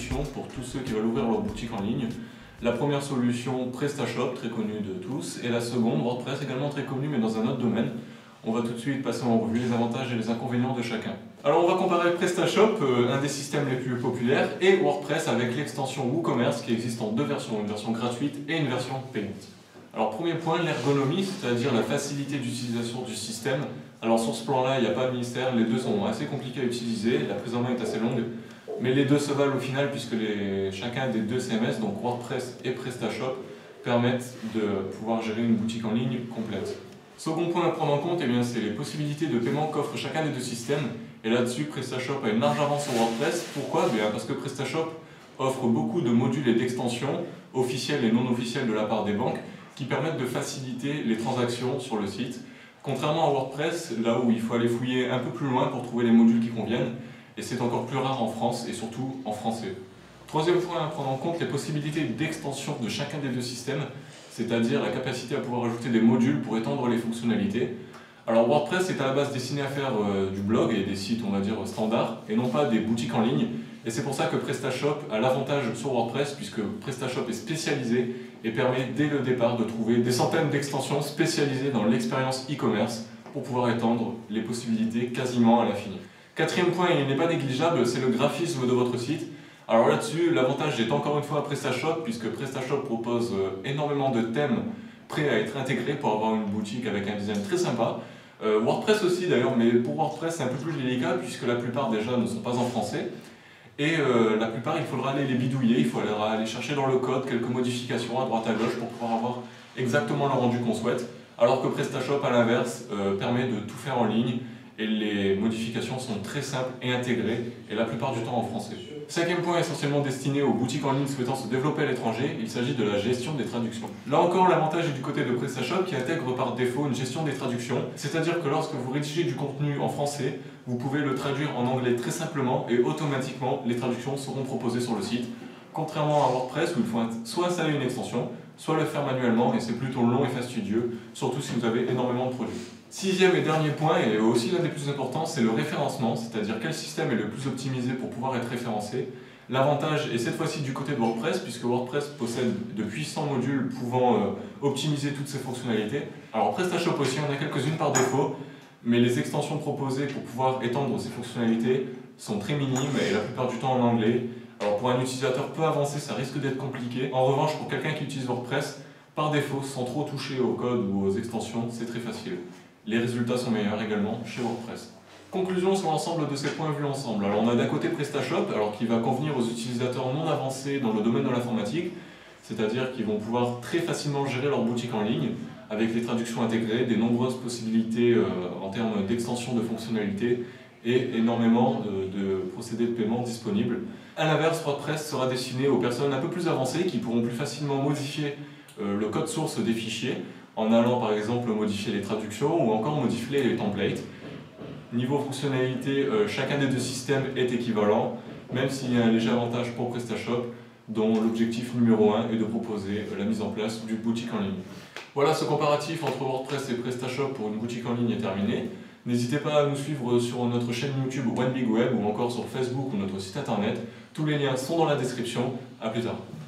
solutions pour tous ceux qui veulent ouvrir leur boutique en ligne. La première solution, PrestaShop, très connue de tous, et la seconde, WordPress, également très connue mais dans un autre domaine. On va tout de suite passer en revue les avantages et les inconvénients de chacun. Alors on va comparer PrestaShop, un des systèmes les plus populaires, et WordPress avec l'extension WooCommerce qui existe en deux versions, une version gratuite et une version payante. Alors premier point, l'ergonomie, c'est-à-dire la facilité d'utilisation du système. Alors sur ce plan-là, il n'y a pas de mystère, les deux sont assez compliqués à utiliser, la prise en main est assez longue, mais les deux se valent au final puisque chacun des deux CMS, donc WordPress et PrestaShop, permettent de pouvoir gérer une boutique en ligne complète. Second point à prendre en compte, c'est les possibilités de paiement qu'offre chacun des deux systèmes. Et là-dessus, PrestaShop a une large avance sur WordPress. Pourquoi? Parce que PrestaShop offre beaucoup de modules et d'extensions, officielles et non officielles de la part des banques, qui permettent de faciliter les transactions sur le site. Contrairement à WordPress, là où il faut aller fouiller un peu plus loin pour trouver les modules qui conviennent, et c'est encore plus rare en France et surtout en français. Troisième point à prendre en compte, les possibilités d'extension de chacun des deux systèmes, c'est-à-dire la capacité à pouvoir ajouter des modules pour étendre les fonctionnalités. Alors WordPress est à la base destiné à faire du blog et des sites, on va dire, standards, et non pas des boutiques en ligne. Et c'est pour ça que PrestaShop a l'avantage sur WordPress, puisque PrestaShop est spécialisé et permet dès le départ de trouver des centaines d'extensions spécialisées dans l'expérience e-commerce pour pouvoir étendre les possibilités quasiment à l'infini. Quatrième point, et il n'est pas négligeable, c'est le graphisme de votre site. Alors là-dessus, l'avantage est encore une fois à PrestaShop, puisque PrestaShop propose énormément de thèmes prêts à être intégrés pour avoir une boutique avec un design très sympa. WordPress aussi d'ailleurs, mais pour WordPress c'est un peu plus délicat, puisque la plupart déjà ne sont pas en français. Et la plupart, il faudra aller les bidouiller, il faudra aller chercher dans le code quelques modifications à droite à gauche pour pouvoir avoir exactement le rendu qu'on souhaite. Alors que PrestaShop, à l'inverse, permet de tout faire en ligne et les modifications sont très simples et intégrées, et la plupart du temps en français. Cinquième point essentiellement destiné aux boutiques en ligne souhaitant se développer à l'étranger, il s'agit de la gestion des traductions. Là encore, l'avantage est du côté de PrestaShop qui intègre par défaut une gestion des traductions, c'est-à-dire que lorsque vous rédigez du contenu en français, vous pouvez le traduire en anglais très simplement et automatiquement les traductions seront proposées sur le site. Contrairement à WordPress où il faut soit installer une extension, soit le faire manuellement, et c'est plutôt long et fastidieux, surtout si vous avez énormément de produits. Sixième et dernier point, et aussi l'un des plus importants, c'est le référencement, c'est-à-dire quel système est le plus optimisé pour pouvoir être référencé. L'avantage est cette fois-ci du côté de WordPress, puisque WordPress possède de puissants modules pouvant optimiser toutes ces fonctionnalités. Alors PrestaShop aussi, on a quelques-unes par défaut, mais les extensions proposées pour pouvoir étendre ces fonctionnalités sont très minimes et la plupart du temps en anglais. Alors pour un utilisateur peu avancé, ça risque d'être compliqué. En revanche, pour quelqu'un qui utilise WordPress, par défaut, sans trop toucher au code ou aux extensions, c'est très facile. Les résultats sont meilleurs également chez WordPress. Conclusion sur l'ensemble de ces points vus ensemble. Alors on a d'un côté PrestaShop, qui va convenir aux utilisateurs non avancés dans le domaine de l'informatique, c'est-à-dire qu'ils vont pouvoir très facilement gérer leur boutique en ligne, avec les traductions intégrées, des nombreuses possibilités en termes d'extension de fonctionnalités et énormément de procédés de paiement disponibles. A l'inverse, WordPress sera destiné aux personnes un peu plus avancées qui pourront plus facilement modifier le code source des fichiers en allant par exemple modifier les traductions ou encore modifier les templates. Niveau fonctionnalité, chacun des deux systèmes est équivalent, même s'il y a un léger avantage pour PrestaShop, dont l'objectif numéro 1 est de proposer la mise en place d'une boutique en ligne. Voilà, ce comparatif entre WordPress et PrestaShop pour une boutique en ligne est terminé. N'hésitez pas à nous suivre sur notre chaîne YouTube One Big Web ou encore sur Facebook ou notre site internet. Tous les liens sont dans la description. A plus tard.